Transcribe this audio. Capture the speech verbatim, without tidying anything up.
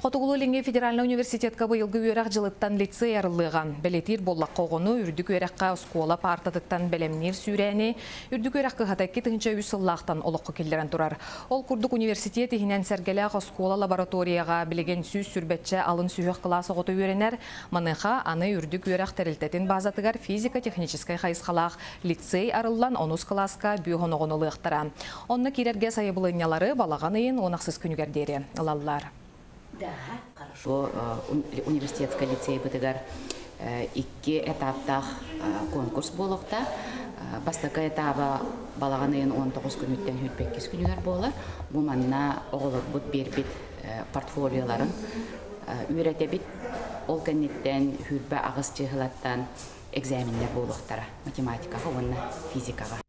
Хотугулу федеральный университетка быйылгы үйрәк жылыттан лицей арылыған. Белетир боллақ қоғыны үрдік үйрәкқа скола партатыттан белемнер сүйрәне, үрдік үйрәккі ғатайки тыңча үйсыллақтан олыққы келдерін тұрар. Ол күрдік университет ихінен сәргеләқ скола лабораторияға білеген сүз сүрбетче алын сүйек классы ғоты үйренер, маныға аны үрдік үйрәк тәрілтетін базатығар физика-техническай қайысқалақ лицей арыллан онус класска бүйғын оғынылықтыра. Онны керерге сайыбылынялары балаған үйін онақсыз күнігердері. Лаллар. Да, хорошо. Университетский лицей бытыгар икки этаптах конкурс болуқта. Бастакы этаба балағанайын он тоғыз күніттен хүлпеккіз күнігер болар. Бұл манна оғылыр бұд бербет портфолиоларын үйрете бит ол кәнеттен хүлбі ағыз чығылаттан экзаменлер болуқтара. Математикаға, онна физикаға.